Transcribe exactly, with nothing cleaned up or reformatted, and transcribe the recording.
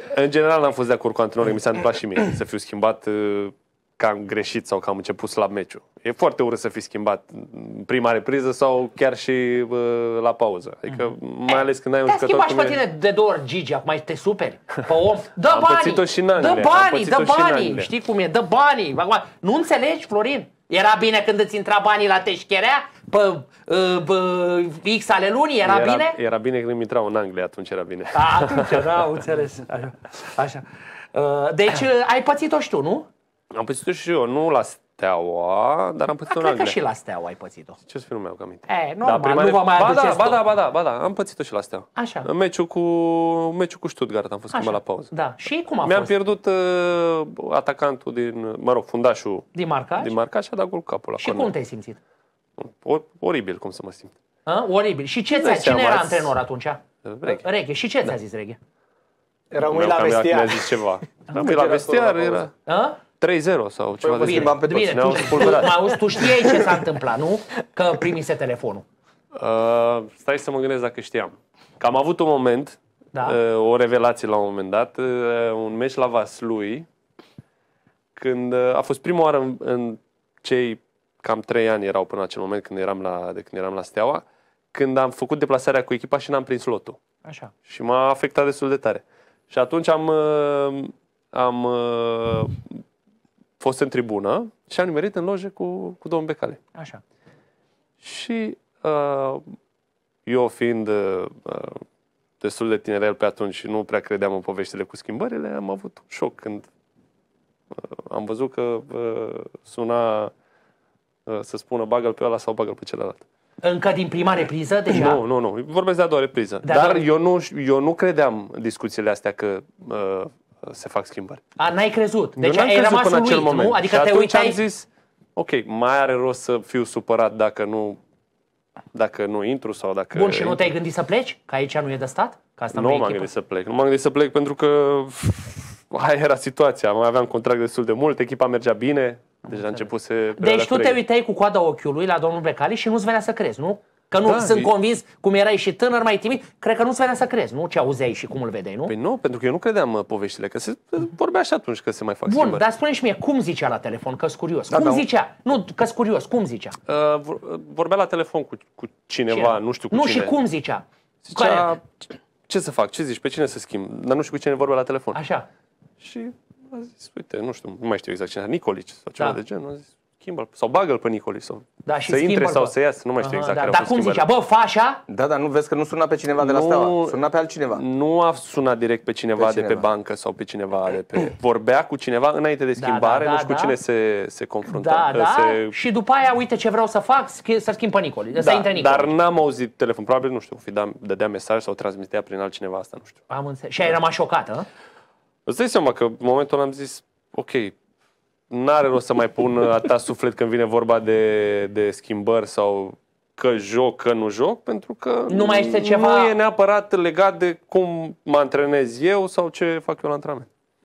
În general n-am fost de acord cu antrenorii, mi s-a întâmplat și mie să fiu schimbat că am greșit sau că am început slab meciul. E foarte urât să fii schimbat în prima repriză sau chiar și uh, la pauză. Adică mai ales când ai un jucător... Te-a schimbat și pe tine de două ori, Gigi, acum te superi pe om. Dă am banii! pățit-o și în Anglia. Dă banii, dă banii! Știi cum e? Dă banii! Acum, nu înțelegi, Florin? Era bine când îți intra banii la teșcherea? Pe uh, X ale lunii? Era, era bine? Era bine când îmi intrau în Anglia, atunci era bine. A, atunci, da, înțeles. Așa. Așa. Uh, deci ai pățit-o și tu, nu? Am pățit-o și eu, nu la Steaua, dar am pățit-o în Anglia. Cred că și la Steaua ai pățit-o. Ce să fiu, nu mi-au aminte. E, normal, da, nu vă mai aduceți ba, da, ba, da, ba, da, ba da, am pățit-o și la Steaua. Așa. În meciul cu, meciul cu Stuttgart am fost schimbat la pauză. Da. Și cum a Mi-am fost? pierdut uh, atacantul din, mă rog, fundașul din marcaș, din marcaș și a dat gol cu capul la Și corner. cum te-ai simțit? Or, oribil cum să mă simt. A? Oribil. Și ce ți-a, cine era antrenor atunci? Reghe. Reghe. Și ce ți-a zis Reghe? Era mâini la vestiar. Mi-a zis ceva. Era la vestiar, era trei zero sau ceva de bine, pe bine, tu, tu, tu știai ce s-a întâmplat, nu? Că primise telefonul. Uh, stai să mă gândesc dacă știam. Că am avut un moment, da. uh, o revelație la un moment dat, uh, un meci la Vaslui, când uh, a fost prima oară în, în cei cam trei ani erau până acel moment când eram la, de când eram la Steaua, când am făcut deplasarea cu echipa și n-am prins lotul. Așa. Și m-a afectat destul de tare. Și atunci am, uh, am uh, fost în tribună și am nimerit în loje cu, cu domnul Becali. Așa. Și uh, eu fiind uh, destul de tinerel pe atunci și nu prea credeam în poveștile cu schimbările, am avut un șoc când uh, am văzut că uh, suna uh, să spună bagă-l pe ăla sau bagă-l pe celălalt. Încă din prima repriză deja? Nu, nu, nu. Vorbesc de a doua repriză. De Dar doua... eu, nu, eu nu credeam în discuțiile astea că uh, se fac schimbări. A, n-ai crezut? Deci eu ai rămas până uluit, acel moment. nu? Adică și te atunci uitai... am zis, ok, mai are rost să fiu supărat dacă nu, dacă nu intru sau dacă... Bun, și nu te-ai gândit să pleci? Că aici nu e de stat? Că asta nu m-am gândit să plec. Nu m-am gândit să plec pentru că aia era situația. Mai aveam contract destul de mult, echipa mergea bine, deja a început să... Deci tu te uitai cu coada ochiului la domnul Becali și nu-ți venea să crezi, nu? Că nu da, sunt e... convins, cum erai și tânăr, mai timid, cred că nu-ți venea să crezi, nu? Ce auzeai și cum îl vedeai, nu? Păi nu, pentru că eu nu credeam uh, poveștile, că se vorbea și atunci că se mai fac Bun, schimbări. dar spune și mie, cum zicea la telefon, că-s curios? Da, cum da, zicea? Nu, că-s curios, cum zicea? Uh, vorbea la telefon cu, cu cineva, Ce? nu știu cu nu, cine. Nu, și cum zicea? Zicea, ce să fac, ce zici, pe cine să schimb? Dar nu știu cu cine vorbea la telefon. Așa. Și a zis, uite, nu știu, nu mai știu exact cine, Nicolici sau ceva da. de genul, a zis, schimbă-l sau bagă-l pe Nicolici sau da, și să intre sau să iasă, nu mai știu exact. Da, care dar cum zicea, bă, fa așa? Da, dar nu vezi că nu suna pe cineva de la Steaua, suna pe altcineva. Nu a sunat direct pe cineva, pe cineva de pe bancă sau pe cineva de pe... Vorbea cu cineva înainte de schimbare, da, da, nu știu da. cu cine se, se confrunta. Da, da, se... și după aia, uite ce vreau să fac, să schimb pe Nicoli, da, să intre Nicoli. Dar n-am auzit telefon, probabil, nu știu, fi da, dădea mesaj sau transmitea prin altcineva, asta nu știu. Am înțeles. Și ai rămas șocată? Îți dai seama că în momentul ăla am zis, ok, n-are rost să mai pun atâta suflet când vine vorba de, de schimbări sau că joc, că nu joc, pentru că nu, mai este ceva... nu e neapărat legat de cum mă antrenez eu sau ce fac eu la antrenament.